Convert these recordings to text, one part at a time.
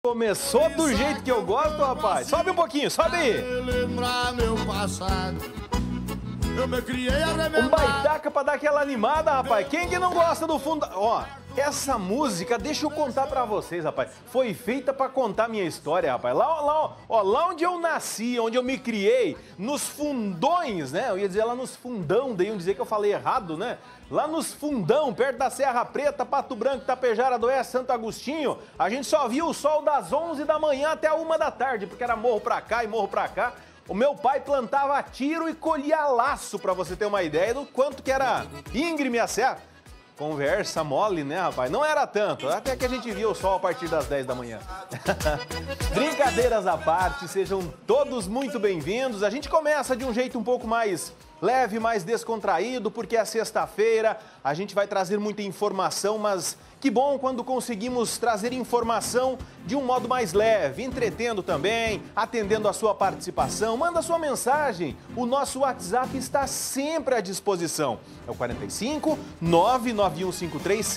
Começou do jeito que eu gosto, rapaz. Sobe um pouquinho, sobe aí. Um baitaca pra dar aquela animada, rapaz. Quem que não gosta do fundo? Ó, essa música, deixa eu contar pra vocês, rapaz. Foi feita pra contar minha história, rapaz. Lá onde eu nasci, onde eu me criei, nos fundões, né? Eu ia dizer lá nos fundão, daí iam dizer que eu falei errado, né? Lá nos fundão, perto da Serra Preta, Pato Branco, Tapejara do Oeste, Santo Agostinho, a gente só via o sol das 11 da manhã até a 1 da tarde, porque era morro pra cá e morro pra cá. O meu pai plantava tiro e colhia laço, pra você ter uma ideia do quanto que era íngreme a serra. Conversa mole, né, rapaz? Não era tanto, até que a gente via o sol a partir das 10 da manhã. Brincadeiras à parte, sejam todos muito bem-vindos. A gente começa de um jeito um pouco mais leve, mais descontraído, porque é sexta-feira, a gente vai trazer muita informação, mas que bom quando conseguimos trazer informação de um modo mais leve, entretendo também, atendendo a sua participação. Manda sua mensagem, o nosso WhatsApp está sempre à disposição. É o 45 99153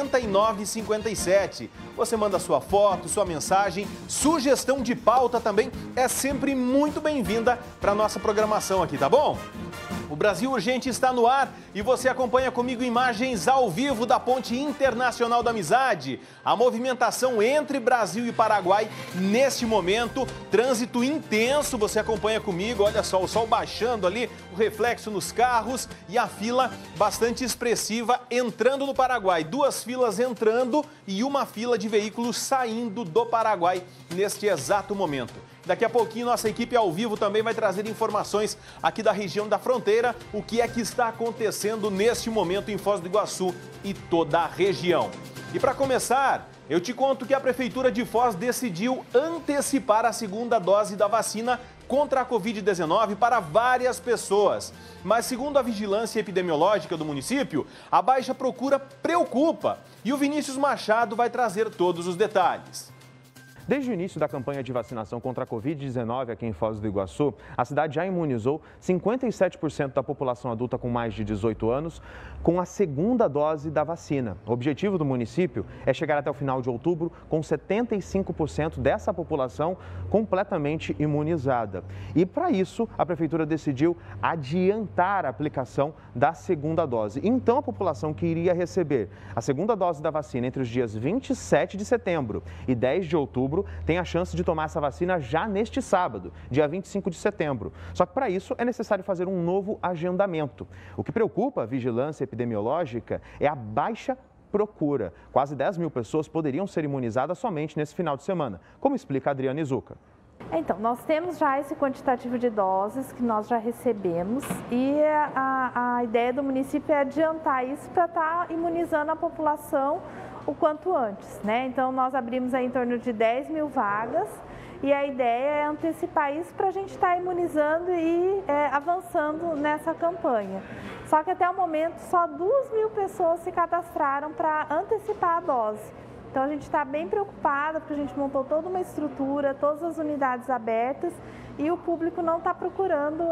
7957. Você manda sua foto, sua mensagem, sugestão de pauta também é sempre muito bem-vinda para a nossa programação aqui, tá bom? O Brasil Urgente está no ar e você acompanha comigo imagens ao vivo da Ponte Internacional da Amizade. A movimentação entre Brasil e Paraguai neste momento, trânsito intenso, você acompanha comigo, olha só, o sol baixando ali, o reflexo nos carros e a fila bastante expressiva entrando no Paraguai. 2 filas entrando e uma fila de veículos saindo do Paraguai neste exato momento. Daqui a pouquinho, nossa equipe ao vivo também vai trazer informações aqui da região da fronteira, o que é que está acontecendo neste momento em Foz do Iguaçu e toda a região. E para começar, eu te conto que a Prefeitura de Foz decidiu antecipar a segunda dose da vacina contra a Covid-19 para várias pessoas. Mas, segundo a vigilância epidemiológica do município, a baixa procura preocupa. E o Vinícius Machado vai trazer todos os detalhes. Desde o início da campanha de vacinação contra a Covid-19 aqui em Foz do Iguaçu, a cidade já imunizou 57% da população adulta com mais de 18 anos com a segunda dose da vacina. O objetivo do município é chegar até o final de outubro com 75% dessa população completamente imunizada. E para isso, a Prefeitura decidiu adiantar a aplicação da segunda dose. Então, a população que iria receber a segunda dose da vacina entre os dias 27 de setembro e 10 de outubro tem a chance de tomar essa vacina já neste sábado, dia 25 de setembro. Só que para isso é necessário fazer um novo agendamento. O que preocupa a vigilância epidemiológica é a baixa procura. Quase 10 mil pessoas poderiam ser imunizadas somente nesse final de semana, como explica a Adriana Izuka. Então, nós temos já esse quantitativo de doses que nós já recebemos e a ideia do município é adiantar isso para estar imunizando a população o quanto antes, né? Então, nós abrimos aí em torno de 10 mil vagas e a ideia é antecipar isso para a gente estar imunizando e avançando nessa campanha. Só que até o momento, só 2.000 pessoas se cadastraram para antecipar a dose. Então, a gente está bem preocupada porque a gente montou toda uma estrutura, todas as unidades abertas e o público não está procurando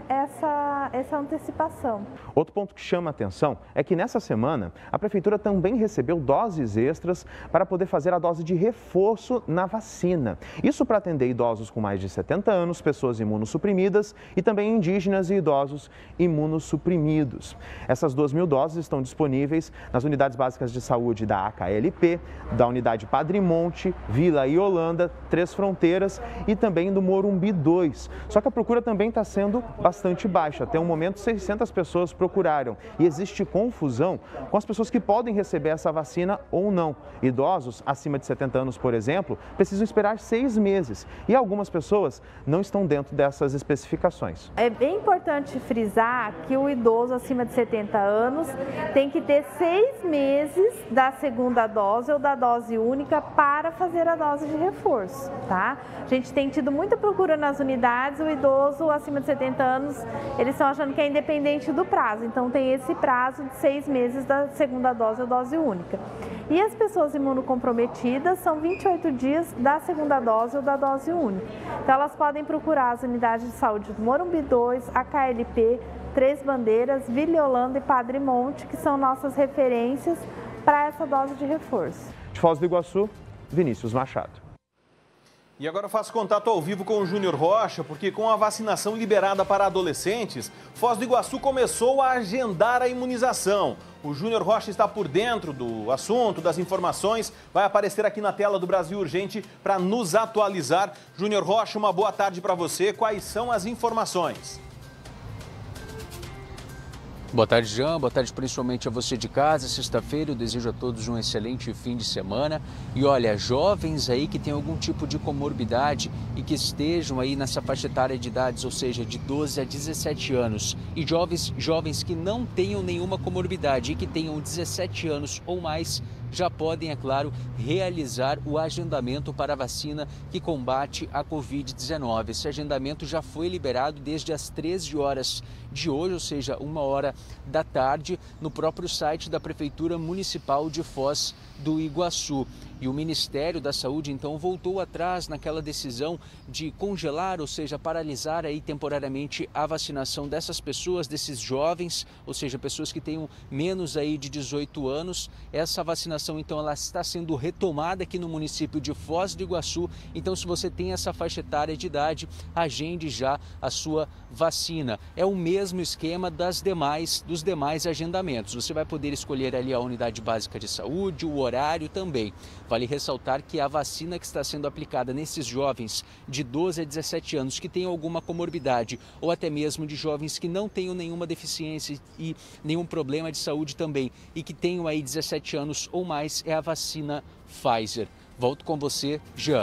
essa antecipação. Outro ponto que chama a atenção é que nessa semana a Prefeitura também recebeu doses extras para poder fazer a dose de reforço na vacina. Isso para atender idosos com mais de 70 anos, pessoas imunossuprimidas e também indígenas e idosos imunossuprimidos. Essas 2.000 doses estão disponíveis nas unidades básicas de saúde da AKLP, da unidade Padre Monte, Vila e Holanda, Três Fronteiras e também do Morumbi 2. Só que a procura também está sendo bastante baixa. Até o momento, 600 pessoas procuraram. E existe confusão com as pessoas que podem receber essa vacina ou não. Idosos acima de 70 anos, por exemplo, precisam esperar 6 meses. E algumas pessoas não estão dentro dessas especificações. É bem importante frisar que o idoso acima de 70 anos tem que ter 6 meses da segunda dose ou da dose única para fazer a dose de reforço, tá? A gente tem tido muita procura nas unidades, o idoso acima de 70 anos, eles estão achando que é independente do prazo, então tem esse prazo de 6 meses da segunda dose ou dose única. E as pessoas imunocomprometidas são 28 dias da segunda dose ou da dose única. Então elas podem procurar as unidades de saúde do Morumbi 2, AKLP, Três Bandeiras, Vila e Holanda e Padre Monte, que são nossas referências para essa dose de reforço. De Foz do Iguaçu, Vinícius Machado. E agora eu faço contato ao vivo com o Júnior Rocha, porque com a vacinação liberada para adolescentes, Foz do Iguaçu começou a agendar a imunização. O Júnior Rocha está por dentro do assunto, das informações, vai aparecer aqui na tela do Brasil Urgente para nos atualizar. Júnior Rocha, uma boa tarde para você. Quais são as informações? Boa tarde, Jean. Boa tarde principalmente a você de casa. Sexta-feira eu desejo a todos um excelente fim de semana. E olha, jovens aí que têm algum tipo de comorbidade e que estejam aí nessa faixa etária de idades, ou seja, de 12 a 17 anos, e jovens que não tenham nenhuma comorbidade e que tenham 17 anos ou mais, já podem, é claro, realizar o agendamento para a vacina que combate a Covid-19. Esse agendamento já foi liberado desde as 13 horas de hoje, ou seja, 1h da tarde, no próprio site da Prefeitura Municipal de Foz do Iguaçu. E o Ministério da Saúde, então, voltou atrás naquela decisão de congelar, ou seja, paralisar aí temporariamente a vacinação dessas pessoas, desses jovens, ou seja, pessoas que tenham menos aí de 18 anos. Essa vacinação, então, ela está sendo retomada aqui no município de Foz do Iguaçu. Então, se você tem essa faixa etária de idade, agende já a sua vacina. É o mesmo esquema dos demais agendamentos. Você vai poder escolher ali a unidade básica de saúde, o horário também. Vale ressaltar que a vacina que está sendo aplicada nesses jovens de 12 a 17 anos que têm alguma comorbidade ou até mesmo de jovens que não tenham nenhuma deficiência e nenhum problema de saúde também e que tenham aí 17 anos ou mais é a vacina Pfizer. Volto com você, Jean.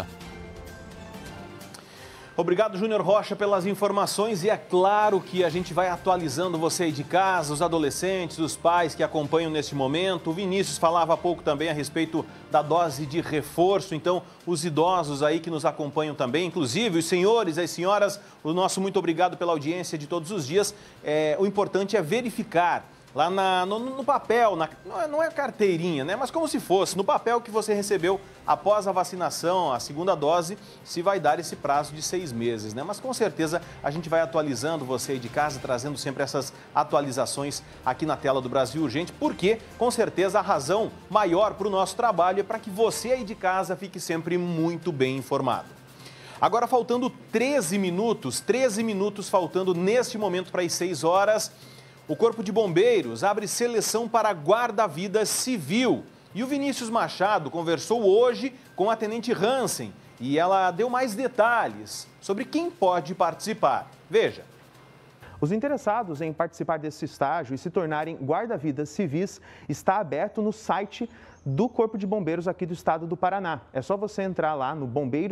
Obrigado, Júnior Rocha, pelas informações e é claro que a gente vai atualizando você aí de casa, os adolescentes, os pais que acompanham neste momento. O Vinícius falava há pouco também a respeito da dose de reforço, então os idosos aí que nos acompanham também, inclusive os senhores e as senhoras, o nosso muito obrigado pela audiência de todos os dias. O importante é verificar lá no papel, não é carteirinha, né? Mas como se fosse, no papel que você recebeu após a vacinação, a segunda dose, se vai dar esse prazo de 6 meses, né? Mas com certeza a gente vai atualizando você aí de casa, trazendo sempre essas atualizações aqui na tela do Brasil Urgente, porque com certeza a razão maior para o nosso trabalho é para que você aí de casa fique sempre muito bem informado. Agora faltando 13 minutos faltando neste momento para as 6 horas, o Corpo de Bombeiros abre seleção para guarda-vidas civil. E o Vinícius Machado conversou hoje com a Tenente Hansen e ela deu mais detalhes sobre quem pode participar. Veja. Os interessados em participar desse estágio e se tornarem guarda-vidas civis está aberto no site do Corpo de Bombeiros aqui do estado do Paraná. É só você entrar lá no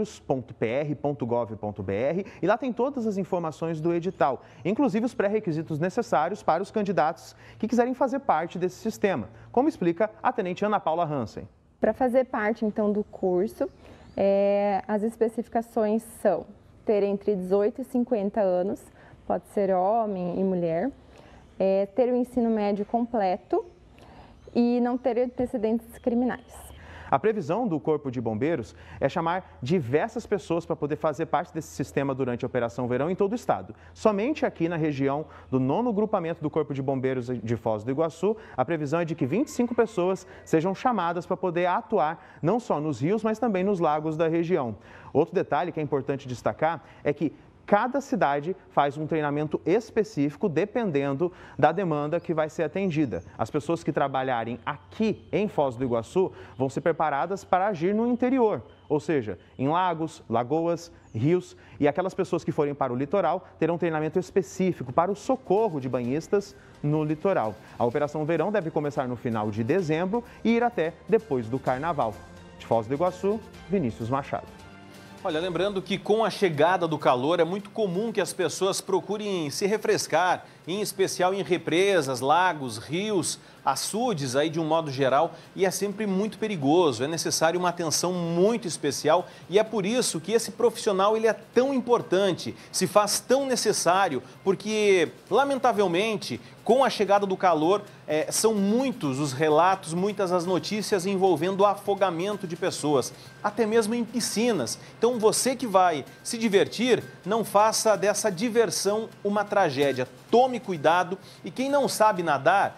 bombeiros.pr.gov.br e lá tem todas as informações do edital, inclusive os pré-requisitos necessários para os candidatos que quiserem fazer parte desse sistema, como explica a Tenente Ana Paula Hansen. Para fazer parte, então, do curso, as especificações são ter entre 18 e 50 anos, pode ser homem e mulher, ter o ensino médio completo e não ter antecedentes criminais. A previsão do Corpo de Bombeiros é chamar diversas pessoas para poder fazer parte desse sistema durante a Operação Verão em todo o estado. Somente aqui na região do 9º grupamento do Corpo de Bombeiros de Foz do Iguaçu, a previsão é de que 25 pessoas sejam chamadas para poder atuar não só nos rios, mas também nos lagos da região. Outro detalhe que é importante destacar é que cada cidade faz um treinamento específico dependendo da demanda que vai ser atendida. As pessoas que trabalharem aqui em Foz do Iguaçu vão ser preparadas para agir no interior, ou seja, em lagos, lagoas, rios, e aquelas pessoas que forem para o litoral terão treinamento específico para o socorro de banhistas no litoral. A Operação Verão deve começar no final de dezembro e ir até depois do Carnaval. De Foz do Iguaçu, Vinícius Machado. Olha, lembrando que com a chegada do calor é muito comum que as pessoas procurem se refrescar, em especial em represas, lagos, rios, açudes aí de um modo geral, e é sempre muito perigoso, é necessário uma atenção muito especial e é por isso que esse profissional ele é tão importante, se faz tão necessário, porque lamentavelmente com a chegada do calor são muitos os relatos, muitas as notícias envolvendo o afogamento de pessoas, até mesmo em piscinas. Então você que vai se divertir, não faça dessa diversão uma tragédia, tome cuidado e quem não sabe nadar,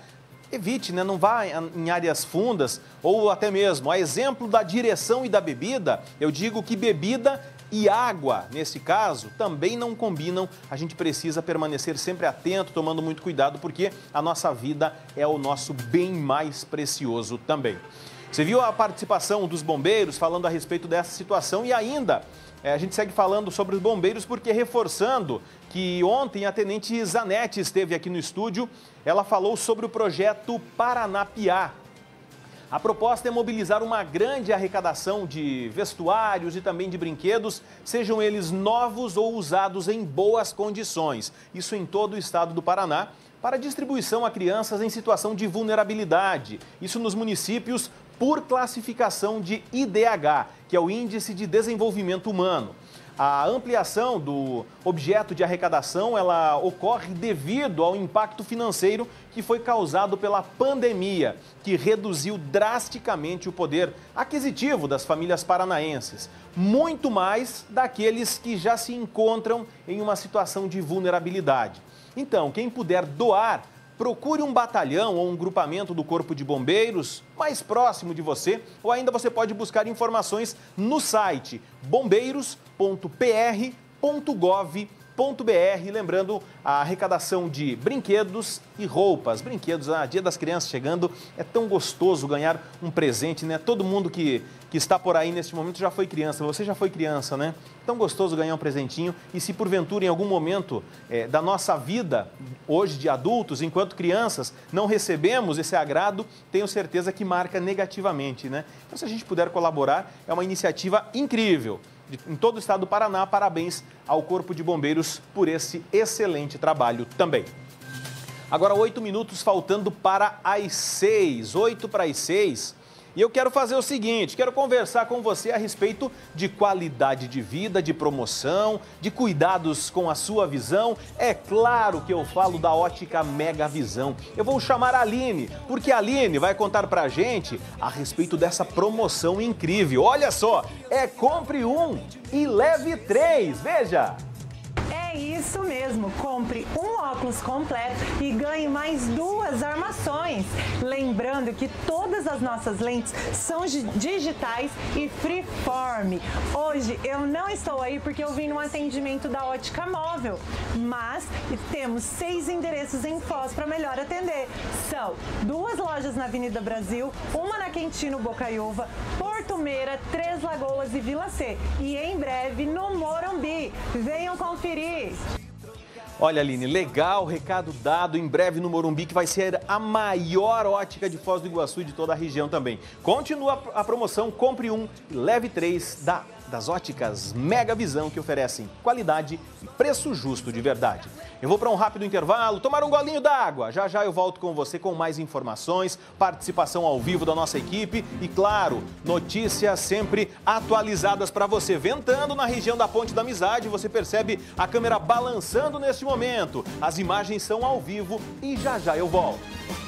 evite, né? Não vá em áreas fundas ou até mesmo, a exemplo da direção e da bebida, eu digo que bebida e água, nesse caso, também não combinam. A gente precisa permanecer sempre atento, tomando muito cuidado, porque a nossa vida é o nosso bem mais precioso também. Você viu a participação dos bombeiros falando a respeito dessa situação e ainda a gente segue falando sobre os bombeiros porque reforçando que ontem a Tenente Zanetti esteve aqui no estúdio, ela falou sobre o projeto Paranapiá. A proposta é mobilizar uma grande arrecadação de vestuários e também de brinquedos, sejam eles novos ou usados em boas condições. Isso em todo o estado do Paraná, para distribuição a crianças em situação de vulnerabilidade. Isso nos municípios por classificação de IDH, que é o Índice de Desenvolvimento Humano. A ampliação do objeto de arrecadação, ela ocorre devido ao impacto financeiro que foi causado pela pandemia, que reduziu drasticamente o poder aquisitivo das famílias paranaenses, muito mais daqueles que já se encontram em uma situação de vulnerabilidade. Então, quem puder doar, procure um batalhão ou um grupamento do Corpo de Bombeiros mais próximo de você, ou ainda você pode buscar informações no site bombeiros.pr.gov.br. Lembrando, a arrecadação de brinquedos e roupas. Brinquedos, Dia das Crianças chegando, é tão gostoso ganhar um presente, né? Todo mundo que está por aí neste momento já foi criança, você já foi criança, né? Tão gostoso ganhar um presentinho e se porventura em algum momento da nossa vida, hoje de adultos, enquanto crianças, não recebemos esse agrado, tenho certeza que marca negativamente, né? Então se a gente puder colaborar, é uma iniciativa incrível. Em todo o estado do Paraná, parabéns ao Corpo de Bombeiros por esse excelente trabalho também. Agora 8 minutos faltando para as 6, 8 para as 6. E eu quero fazer o seguinte, quero conversar com você a respeito de qualidade de vida, de promoção, de cuidados com a sua visão. É claro que eu falo da Ótica Mega Visão. Eu vou chamar a Aline, porque a Aline vai contar pra gente a respeito dessa promoção incrível. Olha só, compre um e leve 3, veja! É isso mesmo, compre um óculos completo e ganhe mais 2 armações. Lembrando que todas as nossas lentes são digitais e freeform. Hoje eu não estou aí porque eu vim no atendimento da Ótica Móvel, mas temos 6 endereços em Foz para melhor atender. São 2 lojas na Avenida Brasil, uma na Quintino Bocaiúva, Porto Meira, Três Lagoas e Vila C. E em breve no Morumbi. Venham conferir! Olha, Aline, legal, recado dado, em breve no Morumbi, que vai ser a maior ótica de Foz do Iguaçu e de toda a região também. Continua a promoção, compre um e leve 3 das óticas Mega Visão, que oferecem qualidade e preço justo de verdade. Eu vou para um rápido intervalo, tomar um golinho d'água. Já já eu volto com você com mais informações, participação ao vivo da nossa equipe e, claro, notícias sempre atualizadas para você. Ventando na região da Ponte da Amizade, você percebe a câmera balançando neste momento. As imagens são ao vivo e já já eu volto.